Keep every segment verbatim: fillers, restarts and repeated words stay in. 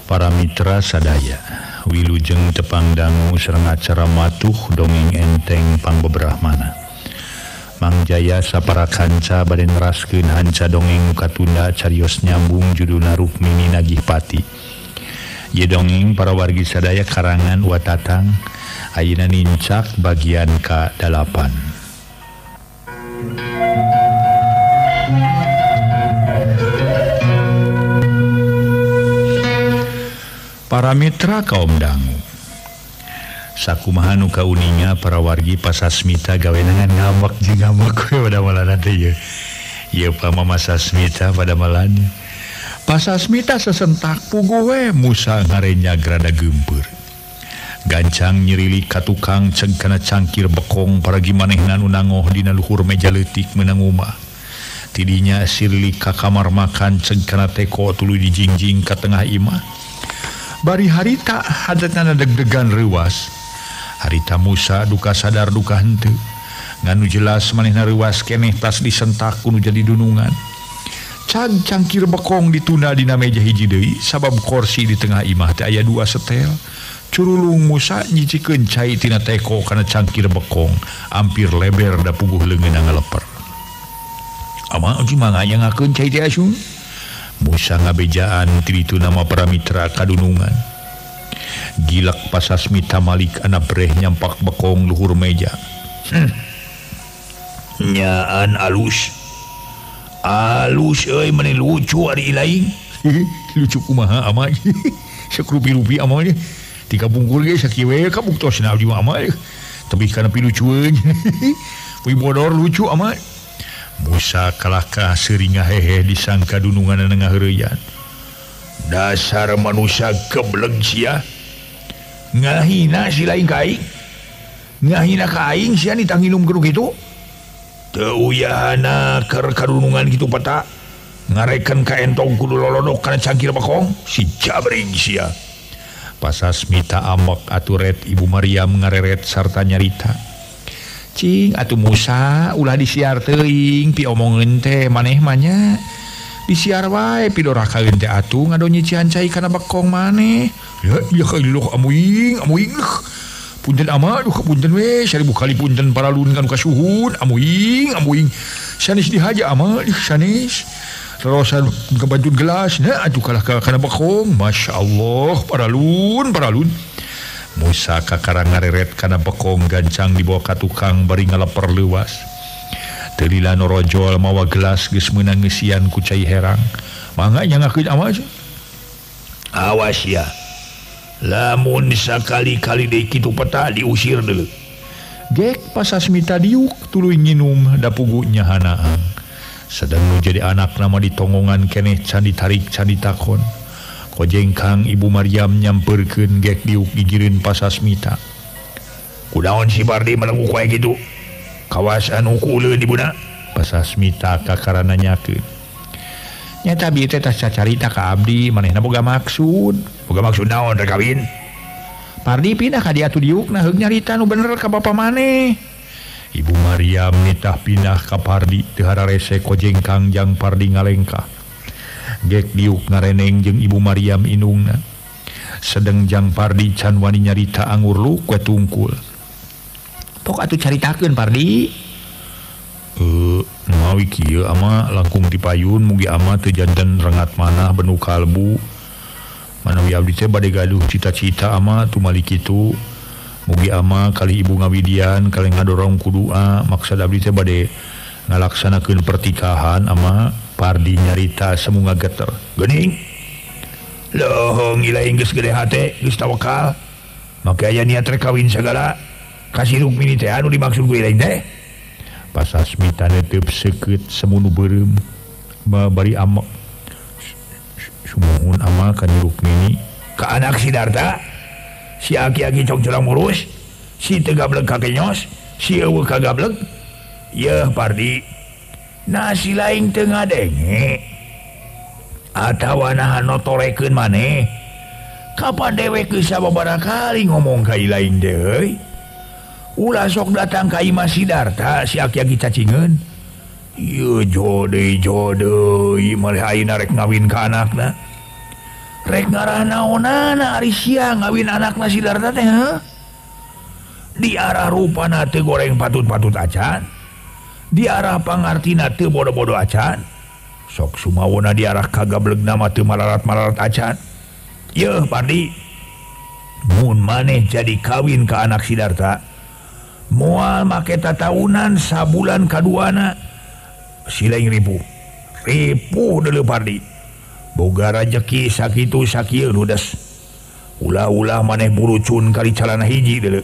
Para mitra sadaya, wilujeng tepang dangu sareng acara matuh dongeng enteng pangbebrahmana. Mang Jaya sapara kanca bade neraskeun hanca dongeng katunda carios nyambung judulna Rukmini Nagih Pati. Ye dongeng para wargi sadaya karangan Watatang, ayeuna nincak bagian ka dalapan. Para mitra kaum dangu, sakumaha nu kauninya para wargi pasasmita gawenangan ngambak jeung ngambak we pada malana teh ye. Ye pamama sasmita pada malana. Pasasmita sesentak puguh we Musa ngarenya grada geumpeur. Gancang nyirili ka tukang ceug kana cangkir bekong paragi manehna nu nangoh dina luhur meja leutik meunang umah. Tidinya sirili ka kamar makan ceug kana teko tuluy dijingjing ka tengah imah. Bari harita hadatna deg-degan reuwas. Harita Musa duka sadar duka henteu. Nganu jelas manehna reuwas keneh tas disentak kudu jadi dunungan. Cag cangkir bekong ditunda dina meja hiji deui sabab kursi di tengah imah teh aya dua setel. Curulung Musa nyicikeun cai tina teko kana cangkir bekong, ampir leber da puguh leungeunna ngaleper. Ama uji manganya ngakeun cai teh asun. Musa ngabejaan ti ditu nama para mitra kadunungan. Gilak pasasmita malik anak breh nyampak bekong luhur meja. Hmm. Nyaan alus. Alus euy meni lucu ari ilaing. Lucu kumaha ama. Sakrupi-rupi ama nya. Tika bungkul ge sakieu we kabuktosna abdi ama. Tapi kana pilucueun. Wi bodor lucu ama. Musa kalahkah sering ngahehe disangka dunungan nengah heureyan. Dasar manusia gebleg sia. Ngahina si lain ka aing. Ngahina ka aing sia nitang nginum kudu kitu. Teu uyahana keur kadunungan kitu peta. Ngarekeun ka entong kudu lolodok kana cangkir bekong. Si jabring sia. Pasasmita amek aturet Ibu Maryam ngareret sarta nyarita. Cing atuh Musa ulah disiar teuing pi omongeun teh maneh mah nya. Disiar wae pi dorakaeun teh atuh ngado nyician cai kana bekong maneh. Ya ya kailoh amuing amuing. Punten ama duh punten we seribu kali punten paralun kanu kasuhun amuing amuing. Sanes dihaja ama sanes. Terosan ke baju gelas nah atuh kalah kana bekong. Masyaallah paralun paralun. Musa kakara ngareret kana bekong gancang dibawa ka tukang bari ngaleper leuwas. Teu lila norojol mawa gelas geus meunang ngeusian ku cai herang. Mangga nyangakeun ama aja. Awas ya. Lamun sakali-kali deui kitu peta diusir deuleu. Gek pasasmita diuk tuluy nginum da pugu nyahanaang. Sedang nu jadi anak nama ditonggongan keneh can ditarik can ditakon. Kojengkang Ibu Maryam nyamperkeun gek diuk gigireun pasasmita. Kunaon si Bardi melenggu kaya gitu? Kawasan ukuleun ibuna? Pasasmita kakara nanyakeun. Nyata bieu teh tas cacarita ka abdi manehna boga maksud. Boga maksud naon rek kawin? Pardi pindah ka dieu atuh diukna heug nyarita nu bener ka bapa maneh. Ibu Maryam nitah pindah ka Pardi teu hararese kojengkang jang Pardi ngalengkah. Gek diuk ngareneng jeung Ibu Maryam inungna. Sedeng jang Pardi can wani nyarita anggur lu kue tungkul. Pok atuh caritakeun Pardi. Eh, mawi kieu ama langkung dipayun mugi ama teu janten rengat manah benu kalbu. Manawi abdi teh bade gaduh cita-cita ama tumali kitu. Mugi ama kali Ibu ngawidian kali ngadorong ku doa maksud abdi teh bade ngalaksanakeun pertikahan ama. Pardi nyarita semunga geter. Geuning. Loh ngilaing geus gede hate, geus tawakal. Make aya niat rek kawin sagala. Kasih Rukmini teh anu dimaksud ku ilaing teh. Pasasmita netep seukeut semunu beureum. Bari amek. Sumuhun ama ka Rukmini. Ka anak Sidarta. Si aki-aki cong curang murus. Si teu gablek kakenyos. Si eueuh kagablek. Yeuh Pardi. Nasi lain tengah denge atawa nahan notorekeun maneh kapan dewe ke sababaraha kali ngomong ka ilaing deui ulah sok datang ka Imah Sidarta si aki-aki cacingeun ieu jodei jodei malih ayeuna rek ngawin ka anakna rek ngarah naonana ari siang ngawin anakna Sidarta teh heuh di arah rupana teu goreng patut-patut acan di arah pangartina teu bodo-bodo acan sok sumawona di arah kagablegna mah teu malarat-malarat acan yeuh Pardi mun maneh jadi kawin ka anak Sidarta moal make tataunan sabulan kaduana silaing ripuh ripuh deuleu Pardi boga rejeki sakitu sakieu ludes ulah-ulah maneh burucun kali calana hiji deuleu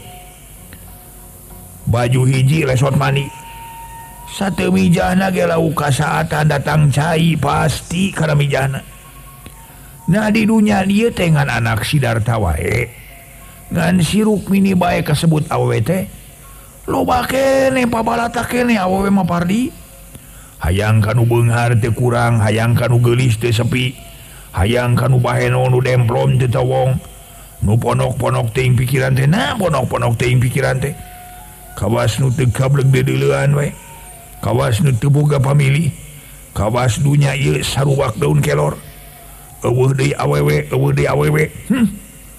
baju hiji lesot mani sateu mijahna ge lau kasaatan datang cai pasti kana mijahna nah di dunya dieu teh ngan anak Sidarta wae ngan si Rukmini bae kasebut awewe teh loba keneh pabalata keneh awewe mah Pardi hayang kanu beunghar teu kurang hayang kanu geulis teu sepi hayang kanu baheno nu demplom teu tawong nu ponok-ponok teuing pikiran teh nah ponok-ponok teuing pikiran teh kawas nu teu kableg deuleuan we kawas nu teu boga pamili kawas dunya ieu sarubak daun kelor eueuh deui awewe eueuh deui awewe hm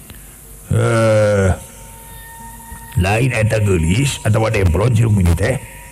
eh lain eta geulis atawa demplon si Rukmini teh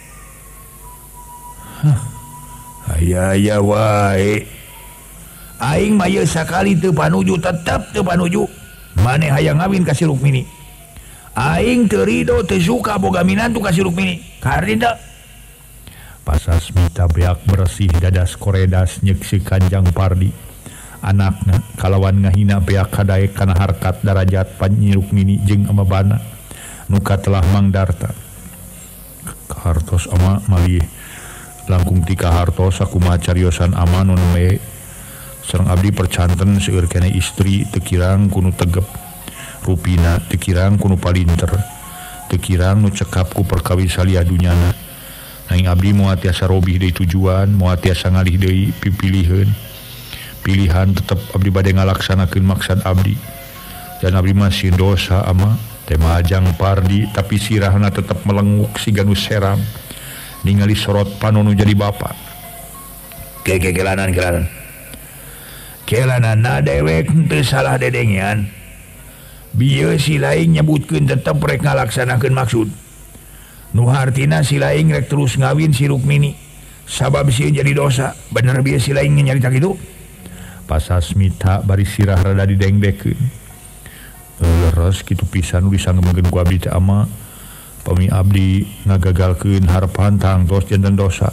aya-aya wae aing mah ieu sakali teu panuju tetep teu panuju maneh hayang ngawin ka si Rukmini aing teu ridho teu suka boga minantu ka si Rukmini kardi teu Pasasmita beak bersih dadas koredas nyeksi Kanjang Pardi anakna kalawan ngahina beak kadaek kana harkat darajat Panyi Rukmini jeung amabana nuka telah mangdarta kahartos ama malih langkung tika hartos sakumaha cariosan ama nu neme sareng abdi percanten seueur keneh istri teu kirang kunu tegep rupina teu kirang kunu palinter teu kirang nu cekap ku perkawis salia dunyana nanging abdi moal tiasa robih deui tujuan moal tiasa ngalih deui pipiliheun pilihan tetep abdi bade ngalaksanakeun maksad abdi dan abdi masih dosa ama teh majang Pardi tapi sirahna tetep melenguk siga nu seram ningali sorot panonu jadi bapak ke ke kelanan kelanan kelanan na dewek teu salah dedengian bieu si laing nyebutkeun tetep rek ngalaksanakeun maksud nu hartina si laing rek terus ngawin si Rukmini sabab sieun jadi dosa bener bieu si laing nyarita kitu Pasasmita bari sirah rada didengdekeun leres kitu pisan nu disanggeumkeun ku abdi teh ama pami abdi ngagagalkeun harapan tangtos janten dosa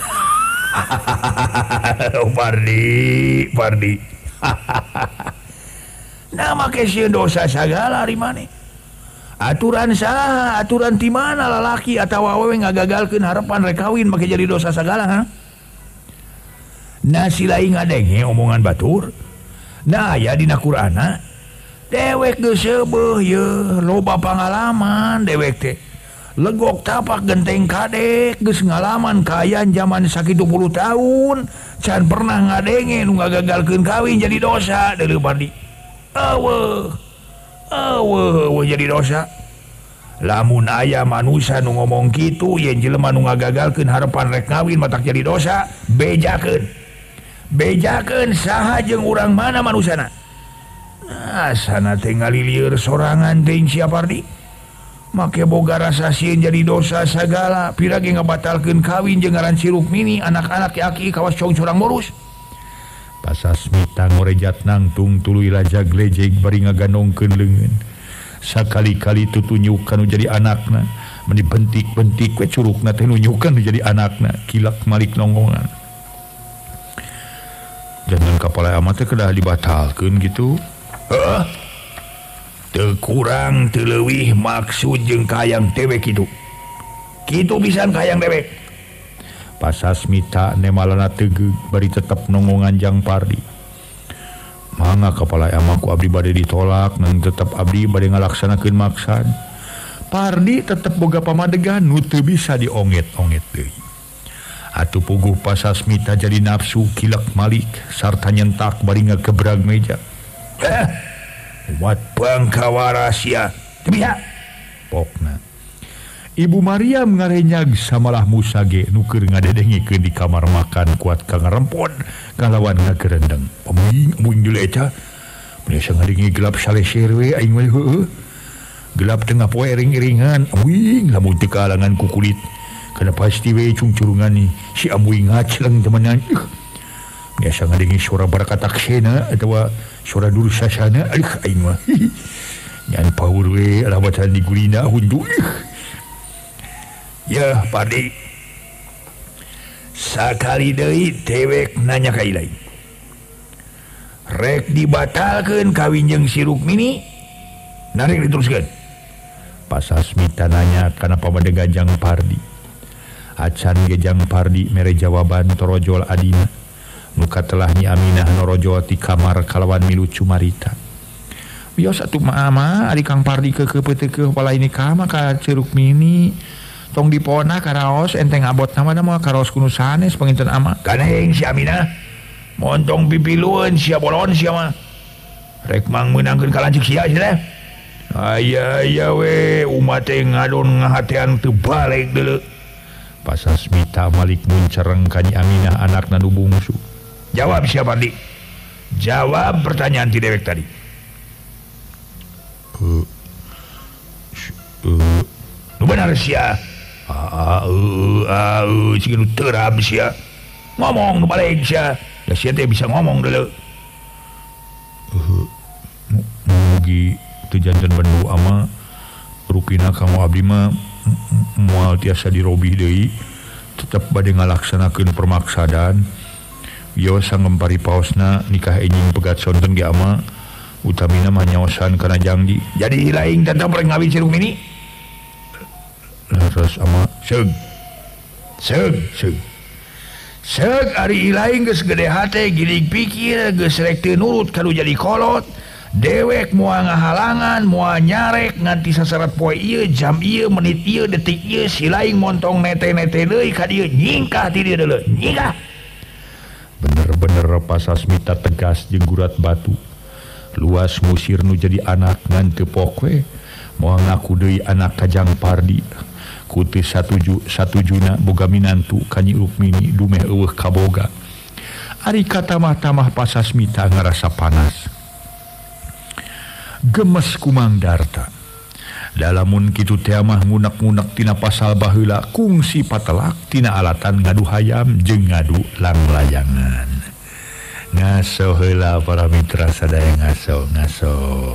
oh Pardi Pardi nah make sieun dosa sagala ari maneh aturan saha aturan ti mana lalaki atawa awewe ngagagalkeun harapan rek kawin make jadi dosa sagala ha nah si laing ngadenge omongan batur nah aya dina Qur'ana dewek geus seubeuh yeuh loba pangalaman dewek teh legok tapak genteng kadek geus ngalaman kaayaan zaman sakitu puluh tahun can pernah ngadenge nu ngagagalkeun kawin jadi dosa deuleu Pardi eueuh eueuh eueuh jadi dosa lamun aya manusia nu ngomong kitu yen jelema nu ngagagalkeun harapan rek kawin matak jadi dosa bejakeun bejakeun saha jeung urang mana manusana nah sana teh ngalilieur sorangan teuing sia Pardi make boga rasa sieun jadi dosa sagala piragi ngabatalkeun kawin jeung ngaran si Rukmini anak-anak aki kawas cong curang morus Pasasmita ngorejat nangtung tuluy raja glejeg bari ngagandongkeun leungeun sakali-kali tutunyuk kanu jadi anakna meni bentik-bentik we curugna teh nunyukeun jadi anakna kilak malik nonggongan jangan kapala amat teh kedah dibatalkeun gitu heeh teu kurang teu leuwih maksud jeung kayang dewek kitu kitu pisan kayang dewek Pasasmita nemalana tegeug bari tetep nonggongan Jang Pardi mangga kapala amaku abdi bade ditolak nang tetep abdi bade ngalaksanakeun maksad Pardi tetep boga pamadegan nu teu bisa dionget-onget deui atuh puguh Pasasmita jadi nafsu kilak malik sarta nyentak bari ngagebrag meja eh wat bangka warasia teu bisa pokna Ibu Maryam ngarenyag samalah Musa ge nu keur ngadedengikeun di kamar makan kuat ka ngarempon kalawan ngagerendeng peming muing deuleu eta biasa ngadingi gelap saleser we aing mah heueuh. Gelap tengah poe ring-ringan, amuing lamun teu kalangan ku kulit. Kana pasti we cungcurungan ni si amuing ngacleng temenan. Biasa ngadingi suara barakataksena atawa suara dursasana aih aing mah. Nyan paur we alabatan di gulina hundu. Ya, Pardi. Sakali deui dewek nanya ka Ilai. Rek dibatalkeun kawin jeung si Rukmini. Narek diteruskeun. Pasasmita nanya kana pamade Gajang Pardi. Acan Gajang Pardi mere jawaban torojol adina. Nuka telah Nyi Aminah norojol ti kamar kalawan milu cumarita. Bios atuh mah ari Kang Pardi keukeup teu ke palaini ka mah ka Rukmini. Tong dipona karaos enteng abot nama nama karaos kuno sanes penginten ama. Kaneng si Aminah. Montong pipiluan sia bolon sia mah. Rek mang meunangkeun kalancik sia sia. Aya aya we umat teh ngadon ngahatean teu balik deuleu. Pasasmita Malik muncereng ka Nyi Aminah anakna nu bungsu. Jawab sia Pardi. Jawab pertanyaan ti dewek tadi. Uh, uh, nu benar sia. Ah uh, ah uh, sing nu terab sia. Ngomong nu balik sia. Ya sia teh bisa ngomong deuleu. Heuh. Mugi teu janten bendu ama rupina kanggo abdi mah moal tiasa dirobih deui tetep bade ngalaksanakeun permaksadaan. Bios sanggem paripaosna nikah enjing pegat sonten ge ama utamina mah nyaosan kana jangdi. Jadi laing tetep rek ngawin si Rukmini. Terus ama seug. Seug, seug. Seug ari ilaing geus gede hate gilig pikir geus rek teu nurut kanu jadi kolot. Dewek moal ngahalangan moal nyarek nganti sasarat poe ieu jam ieu menit ieu detik ieu si laing montong nete-nete deui ka dieu nyingkah ti dieu deuleu nyingkah. Bener-bener Pasasmita tegas jeung gurat batu. Luas musir nu jadi anak ngan teu pokwe moal ngaku deui anak Kajang Pardi. Ku teu satuju satujuna boga minantu ka Nyi Rukmini dumeh eueuh kaboga. Ari katamah-tamah Pasasmita ngarasa panas. Gemes kumang darta. Dalamun kitu teh mah ngunek-ngunek tina pasal baheula kungsi patelak tina alatan ngadu hayam jeung ngadu langlayangan. Ngaso heula para mitra sadaya ngaso ngaso.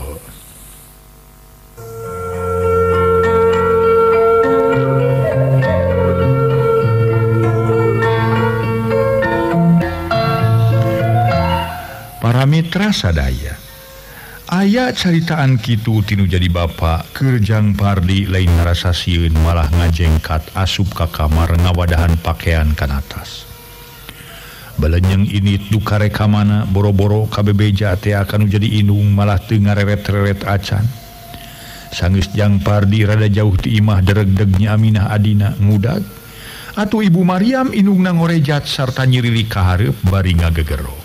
Para mitra sadaya, aya caritaan kitu tinu jadi bapa Kajang Pardi lain ngarasa sieun malah ngajengkat asup ka kamar ngawadahan pakaian kan atas. Balenyeng init duka rekamana boro-boro kabebeja teh akan jadi indung malah teu ngareret-reret acan. Sanggeus Jang Pardi rada jauh ti imah deregdeg Nyi Aminah adina ngudag. Atuh Ibu Maryam indungna ngorejat sarta nyirili ka hareup bari ngagegero.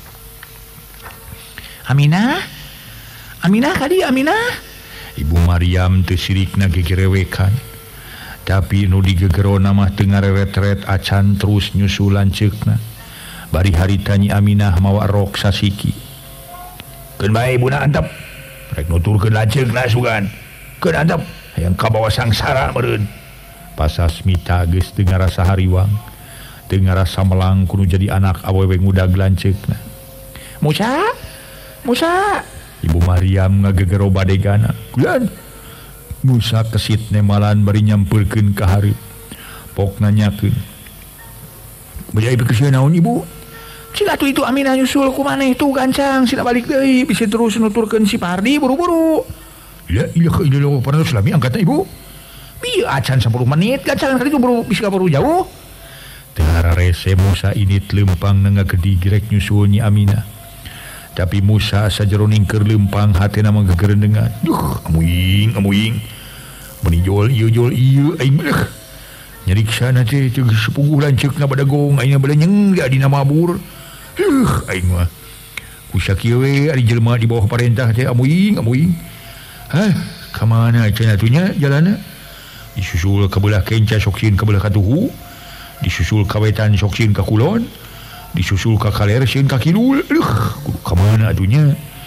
Aminah, Aminah kadi Aminah. Ibu Maryam teu sirikna gegerewekan. Tapi nu digegerona mah teu ngareret-ret acan terus nyusul lanceukna. Bari harita Nyi Aminah mawa rok sasiki. Keun bae ibuna antep. Rek nuturkeun lanceukna sugan. Keun antep hayang kabawa sangsara meureun. Pasasmita geus teu ngarasa hariwang. Teu ngarasa melang kudu jadi anak awewe ngudag lanceukna. Musa Musa, Ibu Maryam ngagegero badegana. Kulan Musa kesit nemalan bari nyampeurkeun ka hareup. Pok nanyakeun. Bajai bekeusieun naon Ibu? Cik atuh itu Aminah nyusul ku maneh tuh gancang sila balik deui bisa terus nuturkeun si Pardi buru-buru. Ya iya ke ini lo pernah selami angkatna Ibu. Bieu acan sepuluh menit gancang kali itu baru bisa baru jauh. Tengara rese Musa init lempang ngagedi gerek nyusul Nyi Aminah. Tapi Musa sajeroning keur lempang hatena mah gegerendengan. Duh, amuing, amuing. Meni jol ieu jol ieu aing mah. Nyariksana teh teu sepuguh lanceukna badagong aing bade nyengga dina mabur. Duh, aing mah. Ku sakieu we ari jelema di bawah parentah teh amuing, amuing. Hah, ka mana cenah atunya jalanna? Disusul ka belah kenca sok sieun ka belah katuhu. Disusul ka wetan sok sieun ka kulon. Disusul ka kaler sieun ka kidul. Aduh, kudu ka mana atunya?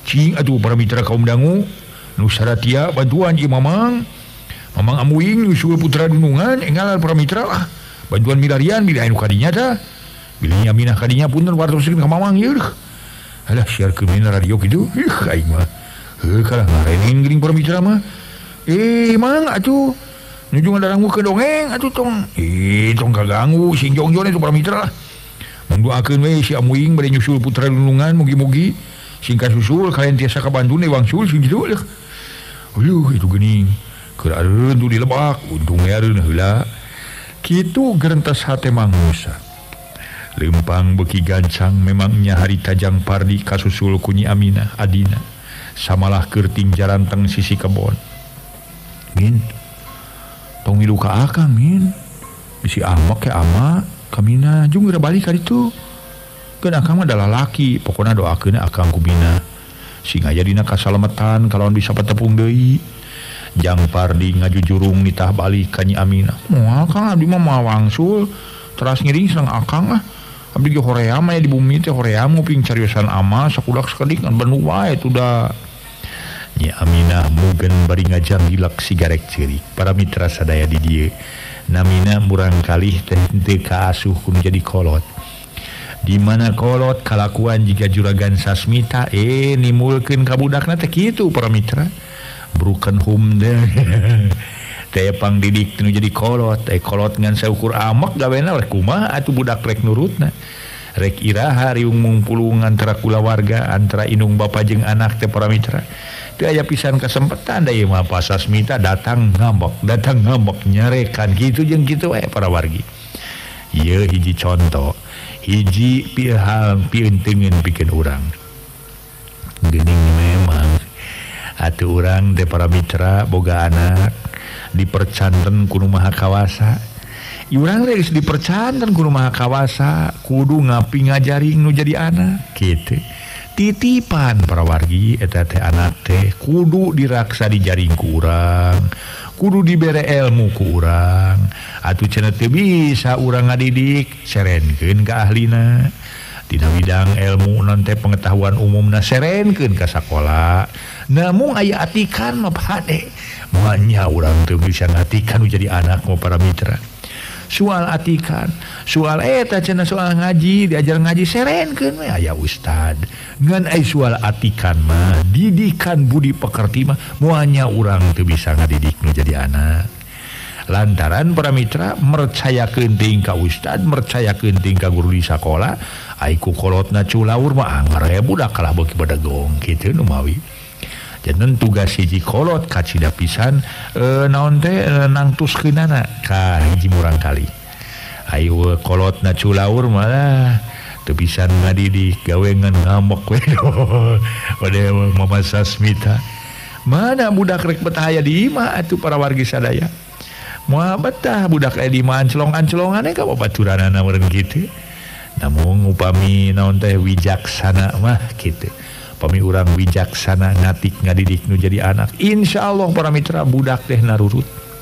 cing atuh para mitra kaum dangu nu saratia bantuan ieu mamang mamang amuing nyusul putra dunungan enggal para mitra lah bantuan milarian bila anu kadinya tah bilanya minah kadinya punten wartoskeun ka mamang ieu alah siarkeun dina radio kitu ih aing mah heuh kalah ngarenin geuning para mitra mah eh mang atuh nuju ngadaranggu ke dongeng atuh tong eh tong kaganggu sing jongjon itu para mitra lah mung doakeun we si amuing bade nyusul putra dunungan mugi-mugi sing kasusul kalian tiasa kabantu nih wangsul sing kitu lah aduh itu geuning keur areun tu di lebak untung we areun heula kitu gerentas hate Mang Musa lempang beki gancang memangnya hari tajang pardi kasusul ku Nyi Aminah adina samalah keur tingjaran teng sisi kebon min tong milu ka akang min bisi amak ke ama kamina jeung geura balik ka ditu keun akang mah adalah laki pokona doakeun akang ku Mina sing aya dina kasalametan kalawan bisa patepung deui jang pardi ngajujurung nitah balik ka Nyi Aminah moal kang abdi mah moal wangsul teras ngiring sareng akang ah abdi ge hoream aya di bumi teh hoream nguping cariosan ama sakudak sakedik ngan banu wae tu da Nyi Aminah mugen bari ngajang gilak sigarek ceurik para mitra sadaya di dieu namina murang kalih teh teu kaasuh kun jadi kolot di mana kolot kalakuan jika juragan Sasmita eh nimulkeun ka budakna teh kitu para mitra broken home deh teh pang didik nu jadi kolot eh kolot ngan saukur amak gawena rek kumaha atuh budak rek nurutna rek iraha riung mungpulung antara kulawarga antara indung bapa jeung anak teh para mitra teu aya pisan kesempatan da ieu mah pas Sasmita datang ngambek datang ngambek nyarekan kitu jeung kitu we para wargi ieu hiji contoh hiji hal pieunteugeun pikeun urang geuning memang atuh urang teh para mitra boga anak dipercanten ku nu maha kawasa urang geus dipercanten ku nu maha kawasa kudu ngapi ngajaring nu jadi anak kitu titipan para wargi eta teh anak teh kudu diraksa dijaring ku urang kudu dibere ilmu ku urang atuh cenah teu bisa urang ngadidik serenkeun ka ahlina dina bidang ilmu non teh pengetahuan umumna serenkeun ka sakola namun aya atikan mah pade moal nya urang teu bisa ngatikan nu jadi anak mah para mitra soal atikan soal eta cenah soal ngaji diajar ngaji serenkeun we aya ustad ngan ai soal atikan mah didikan budi pekerti mah moal nya urang teu bisa ngadidik nu jadi anak lantaran para mitra mercayakeun teuing ka ustad mercayakeun teuing ka guru di sakola ai ku kolotna culaur mah anggar aya budak kalah beuki badagong kitu nu mawi jangan tugas hiji kolot kacida pisan e, naon teh e, nangtuskeunana ka hiji murang kali ayo kolot na culaur malah teu pisan ngadidik gawe ngan ngamok we pada Mama Sasmita mana budak rek betah aya di imah atuh para wargi sadaya moal betah budak aya di imah ancelong-ancelongane ka babaturanana meureun kitu namun upami naon teh wijaksana mah kitu pami urang wijaksana ngatik ngadidik nu jadi anak insyaallah para mitra budak teh narurut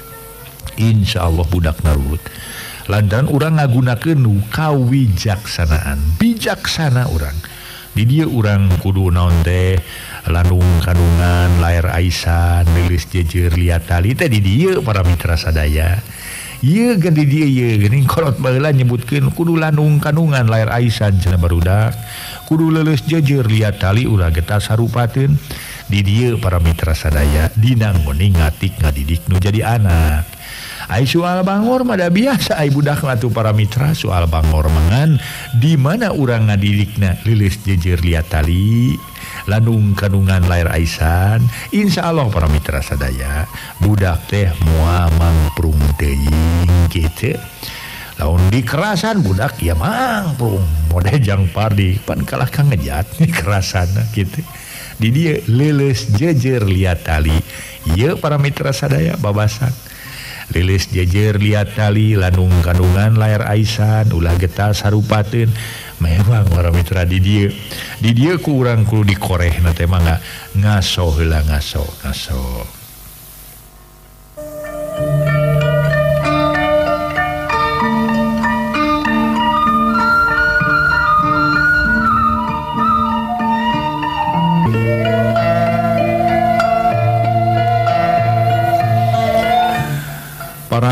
insyaallah budak narurut lantaran urang ngagunakeun nu kawijaksanaan bijaksana urang di dieu urang kudu naon teh lanung kandungan lair aisan lilis jejer liat tali teh di dieu para mitra sadaya ieu gan di dieu ieu geuning kolot baheula nyebutkeun kudu lanung kandungan lair aisan cenah barudak kudu leuleus jejer liat tali ulah getah sarupateun di dieu para mitra sadaya dina ngeuning ngatik ngadidik nu jadi anak ai soal bangor mah da biasa ai budak atuh para mitra soal bangor mangan di mana urang ngadidikna leuleus jejer liat tali lanung kandungan lair aisan insyaallah para mitra sadaya budak teh moal mangprung teuing kitu laun dikerasan budak ya mangprung model jang pardi pan kalah kang ngejat kerasan kitu di dieu leuleus jejer liat tali ieu para mitra sadaya babasan leuleus jejer liat tali lanung kandungan lair aisan ulah getah sarupateun memang para mitra di dieu di dieu ku urang kudu dikorehna teh mah ngaso heula ngaso ngaso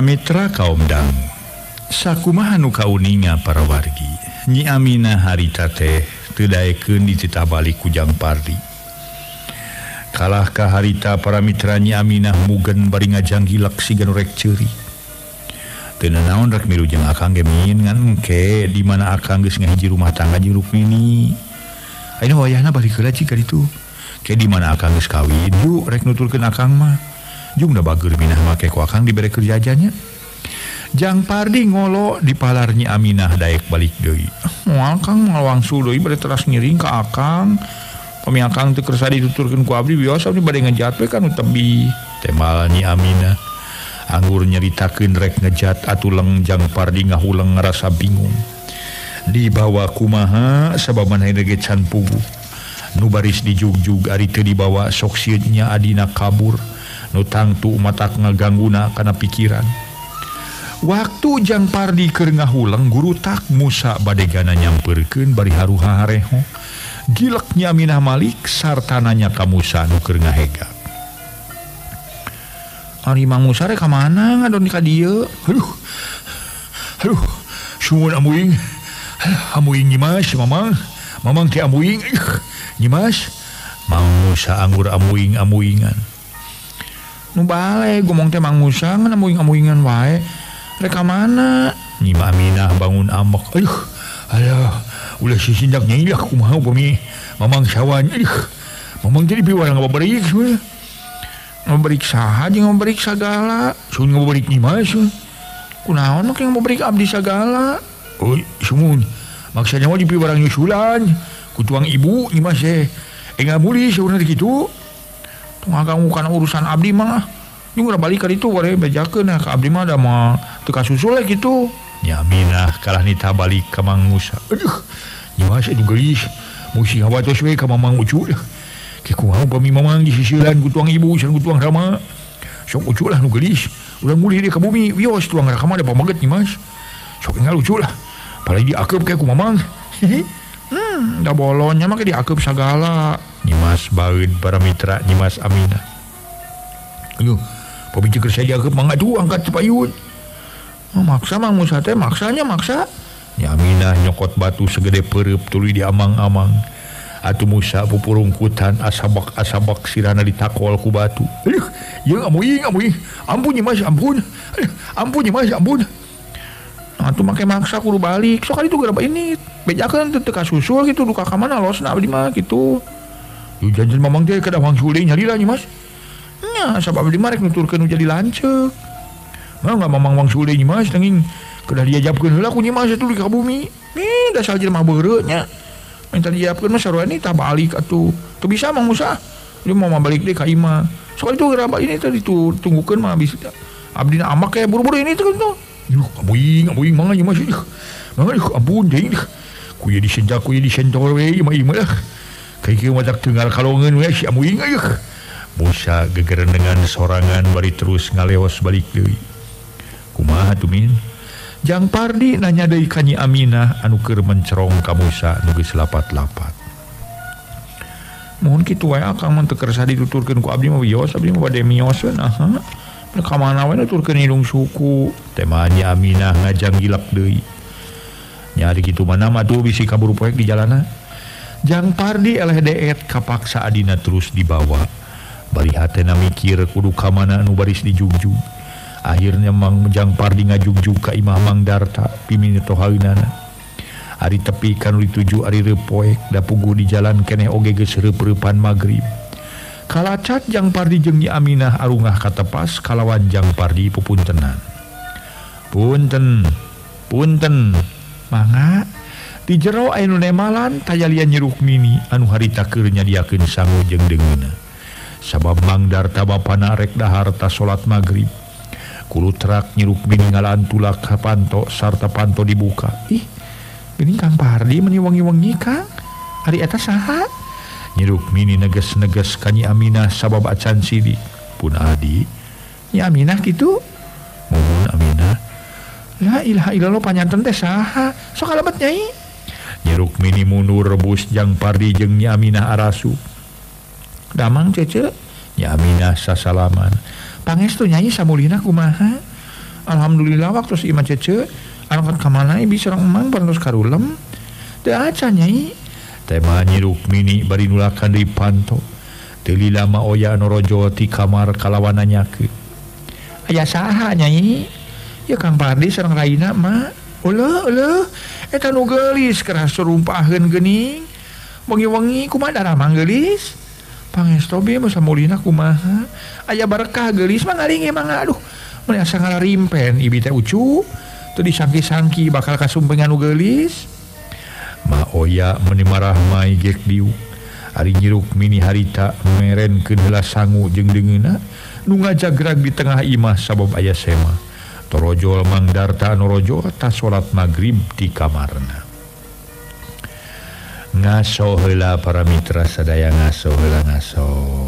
Mitra kaum dangu sakumaha nu kauninga para wargi Nyi Aminah harita teh teu daekeun dititah balik ku Jang Pardi. Kalah ka harita para mitra Nyi Aminah mugen bari ngajanggilak sigan rek ceuri. Teu naon rek milu jeung akang ge min ngan engke di mana akang geus ngahiji rumah tangga jeung Rukmini. Ayeuna wayahna balik heula cik ka ditu. Ke di mana akang geus kawin yuk rek nuturkeun akang mah. Jung da bageur minah make ku akang dibere kerja janya. Jang Pardi ngolo di palarnya Aminah daek balik deui. Moal Kang ngawangsul deui bade teras ngiring ka akang. Pami akang teu kersa dituturkeun ku abdi biasa abdi bade ngejat we kan tebi. Temalnya Aminah anggur nyeritakeun rek ngejat atuleng Jang Pardi ngahuleng ngarasa bingung. Dibawa kumaha sabab manehna ge can puguh. Nu baris dijugjug ari teu dibawa sok sieunnya adina kabur. Nu tangtu matak ngagangguna kana pikiran. Waktu Jang Pardi keur ngahuleng guru tak Musa badegana nyamperkeun bari haruha hareho. Gileknya Aminah Malik sarta nanya ka Musa nu keur ngahega. Ari Mang Musa rek ka mana ngadon ka dieu? Aduh. Aduh, sumun amuing. Amuing Nyimas, Mamang. Mamang teh amuing. Nyimas. Mang Musa anggur amuing-amuingan. Nu bale gomong teh Mang Musa ngan amuing-amuingan wae. Reka mana? Nyi Aminah bangun ambek. Aduh, aduh, ulah sisindak nyai lah kumaha upami Mamang sawan. Aduh, Mamang jadi piwarang ngababerik semua. Ngababerik saha jeung ngababerik sagala. Sun ngababerik Nyimas. Kunaon mah yang ngababerik abdi sagala? Oh, sumun. Maksudnya mah di piwarang nyusulan. Ku tuang ibu Nyimas teh. Enggak muli saurna kitu. Tong aganggu kana urusan abdi mah. Yung udah balik ke itu wari bejakeun nah ka abdi mah da mah teu kasusul we kitu. Nya Aminah kalah nita balik ka Mang Musa. Aduh, Nyimas anu geulis. Musi ngawatos we ka Mamang Ucu. Ke kumaha upami Mamang disisilan ku tuang ibu sareng ku tuang Rama. Sok Ucu lah nu geulis. Urang muli dia ka bumi. Wios tuang Rama da pamaget Nyimas. Sok enggal Ucu lah. Apalagi diakeup ke ku Mamang. Hmm, da bolonnya mah ke diakeup sagala. Nyimas baeud para mitra Nyimas Aminah. Aduh, pabicik saya diakeup mangga tuh angkat cepayun. Oh, maksa Mang Musa teh maksanya maksa. Nya Aminah nyokot batu segede pereup tuluy di amang-amang. Atuh Musa pupurungkutan asabak-asabak sirana ditakol ku batu. Aduh, yeung amuing amuing. Ampun Nyimas ampun. Aduh, ampun Nyimas ampun. Atuh make maksa kudu balik. Sok kali itu gara ini bejakeun teu kasusul kitu duka ka mana losna abdi mah kitu. Yu janjen Mamang teh kada wangsul deui nyalira Nyimas. Nya sabab abdi mah rek nuturkeun nu jadi lanceuk. Mah enggak Mamang wangsul deui Nyimas tanging kedah diajabkeun heula ku Nyimas atuh di ka bumi. Nih dasar jelema beureu nya. Minta diajabkeun mah saruani tah balik atuh. Teu bisa Mang Musa. Dia mau balik deui ka imah. Sok itu gara ini teh ditunggukeun mah abis abdina amak kayak buru-buru ini tuh tuh. Yuh, amuing, amuing mangga Nyimas. Mangga ampun deui. Ku ye disenjak ku ye disentol we imah-imah lah. Kayak kieu matak tenggal kalongeun we si amuing aeuh. Musa gegeren dengan sorangan bari terus ngaleos balik deui. Kumaha tuh Min? Jang Pardi nanya deui ka Nyi Aminah anu keur mencerong ka Musa nu geus lapat-lapat. Mohon kitu wae akang mah teu kersa dituturkeun ku abdi mah wios abdi mah bade mioseun aha. Ka mana we nuturkeun hidung suku. Tema Nyi Aminah ngajanggilak deui. Nya ari kitu mah mah tuh bisi kaburu poek di jalana. Jang Pardi eleh deet kapaksa adina terus dibawa. Bari hatena mikir kudu ka mana anu baris dijugjug. Akhirnya Mang Jang Pardi ngajugjug ka imah Mang Darta piminoto haeunana. Ari tepi kanu dituju ari reupoek da puguh di jalan keneh oge geus reup-reupan magrib. Kalacat Jang Pardi jeung Nyi Aminah arungah katepas kalawan Jang Pardi pupuntenan. Punten, punten, mangga. Di jero aya nu nemalan tayalian Nyi Rukmini anu harita keur nyadiakeun sangu jeung deungeuna. Sabab Mang Darta bapana rek daharta salat magrib. Kulutrak Nyi Rukmini ngalaan tulak ka panto sarta panto dibuka. Ih, geuning Kang Pardi meuni wengi-wengi Kang. Ari eta saha? Nyi Rukmini neges-neges ka Nyi Aminah sabab acan sidik. Pun adi, Nyi Aminah kitu? Mumun Aminah. La ilaha illallah panyanten teh saha? Sok kalebet Nyai. Nyi Rukmini mundur rebus Jang Pardi jeung Nyi Aminah arasu. Damang cece. Nyi Aminah sasalaman. Pangestu Nyai samulina kumaha? Alhamdulillah waktu si Ima cece angkat ka mana bisa orang emang parantos karulem teu aca nyai. Tema Nyi Rukmini bari nulakan deui panto teu lama Oya Norojo ti kamar kalawan nanyakeun. Aya saha nyai? Ya Kang Pardi sareng Raina mah. Uleuh uleuh eta nu geulis keras surumpaheun geuning. Wengi-wengi kumaha darah mah geulis? Pangestu be masa mulina kumaha? Aya berkah geulis mah ngalinge mangga aduh. Mun asa ngalarimpen ibi teh ucu teu disangki-sangki bakal kasumpengan nu geulis. Ma Oya meuni marah mai gek diu. Ari Nyi Rukmini harita merenkeun heula sangu jeung deungeuna nu ngajagrag di tengah imah sabab aya sema. Torojol Mang Darta Norojo tas salat magrib di kamarna. Ngaso heula para mitra sadaya ngaso heula ngaso.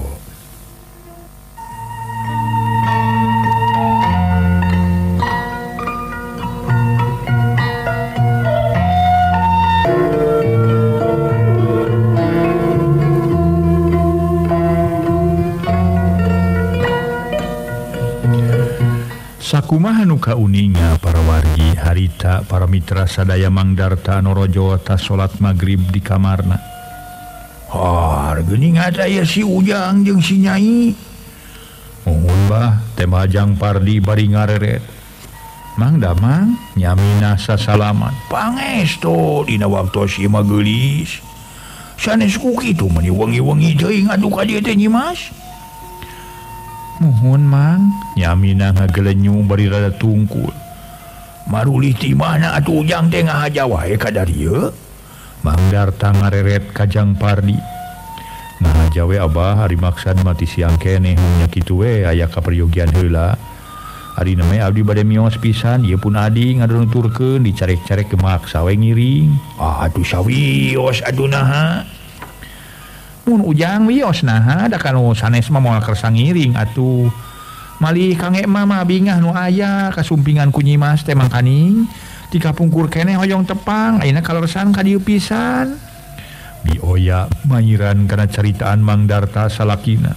Sakumaha nu kauninga para wargi harita para mitra sadaya Mang Darta Norojo tas salat magrib di kamarna. Har geuning aya si Ujang jeung si Nyai. Muhun bah teh Majang Pardi bari ngareret. Mang Damang nyamina sasalaman. Pangestu dina waktu si mah geulis. Sanes ku kitu meni wengi-wengi teuing atuh ka dieu teh Nyi Mas. Muhun Mang nyamina ngagelenyu bari rada tungkul. Marulih ti mana atuh Ujang teh ngahaja wae ka darieu? Mang Darta ngareret ka Jang Pardi. Ngahaja we abah ari maksad mati siang keneh nya kitu we aya kaperyogian heula. Ari na me abdi bade mios pisan ieu pun adi ngadonuturkeun dicarek-carek ke maksa we ngiring. Ah atuh sawios atuh naha. Mun Ujang wios naha da kanu sanes mah moal kersa ngiring atuh. Malih Kang Ema mah bingah nu aya kasumpingan ku Nyi Mas teh mangkaning di kapungkur keneh hoyong tepang ayeuna kalorsan ka dieu pisan. Bi Oya mairan kana caritaan Mang Darta salakina.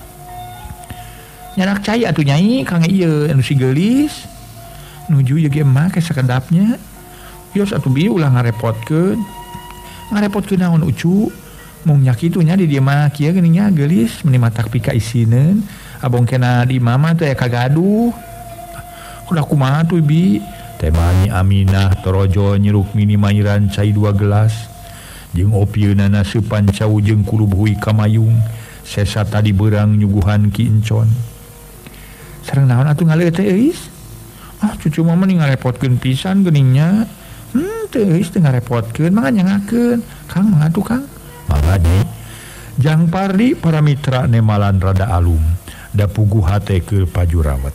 Nyanak cai atuh Nyai Kang ieu anu si geulis nuju ye ge mah ke sakedapnya. Yos atuh bi ulah ngarepotkeun. Ngarepotkeun naon ucu? Mung nya kitu nya di dieu mah kieu geuning nya geulis meni matak pika isineun abong kena di mama teh kagaduh. Udah kumaha tuh bi teh Nyi Aminah Torojo Nyi Rukmini mairan cai dua gelas jeung opieunana seupan cau jeung kulub huy kamayung sesa tadi beurang nyuguhan Ki Encon. Sareng naon atuh ngaleut teh euis? Ah cucu mah mending ngarepotkeun pisan geuning nya. Hmm teu euis teu ngarepotkeun mangga nyangakeun. Kang mangatuh Kang. Mangga Nyai. Jang Pardi para mitra nemalan rada alum da puguh hate ke pajurawat.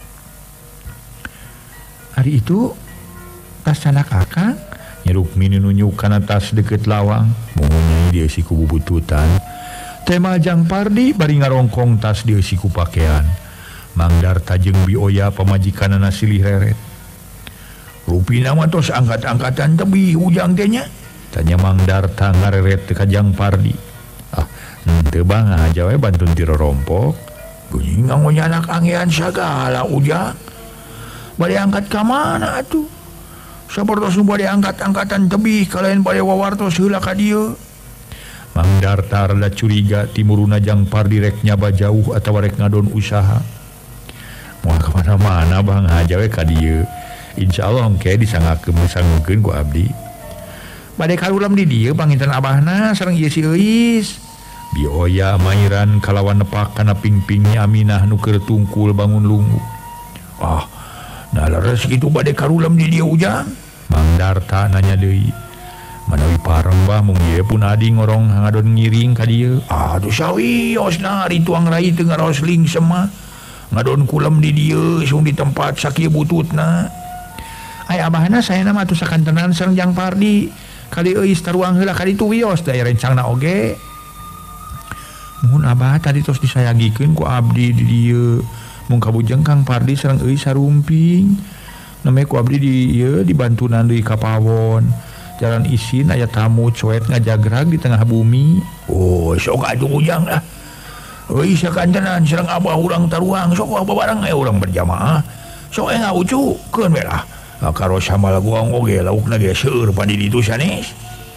Hari itu tas canak akang Nyi Rukmini nunjuk kana tas deket lawang mungunyai dia si ku bubututan. Tema Jang Pardi bari ngarongkong tas dia si ku pakaian. Mang Darta jeung Bi Oya pamajikanana silih reret. Rupina mah tos angkat-angkatan tebih Ujang teh nya. Tanya Mang Darta ngareret ka Jang Pardi. Ah, henteu bang aja we bantun ti rorompok. Geuning ngagonya anak anggean sagala Ujang. Bade angkat ka mana atuh? Sapertos nu bade angkat-angkatan tebih kalain bade wawartos heula ka dieu. Mang Darta rada curiga timuruna Jang Pardi rek nyaba jauh atawa rek ngadon usaha. Moal ka mana-mana bang aja we ka dieu. Insyaallah engke disangakeun sanggukeun ku abdi. Bade karulam di dieu panginten abahna sareng ieu si euis. Bi Oya mairan kalawan nepak kana pingpingnya Aminah nu keur tungkul bangun lungu. Ah, nah leres kitu bade karulam di dieu Ujang. Mang Darta nanya deui. Manawi pareng bah mung ieu pun adi ngorong ngadon ngiring ka dieu. Aduh sawiosna ari tuang rai teu ngaraos lingsem mah. Ngadon kulem di dieu sung di tempat sakieu bututna. Ai abahna saena mah atuh sakantenan sareng Jang Pardi. Kali euis taruang heula ka ditu wios da rencangna oge. Muhun abah tadi tos disayagikeun ku abdi di dieu. Mung kabujeng Kang Pardi sareng euis sarumping. Name ku abdi di ieu dibantunan deui ka pawon. Jalan isin aya tamu coet ngajagrag di tengah bumi. Oh, sok atuh Ujang lah. Euis sakantenan sareng abah urang taruang sok abah bareng aya urang berjamaah. soalnya ucu kan merah karo sama lagu oge lauk nage seur pandi ditu sanes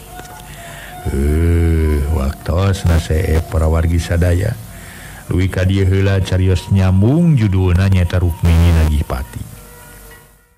eh waktos nase para wargi sadaya luwih ka dieu heula carios nyambung judulna nyaeta Rukmini Nagih Pati.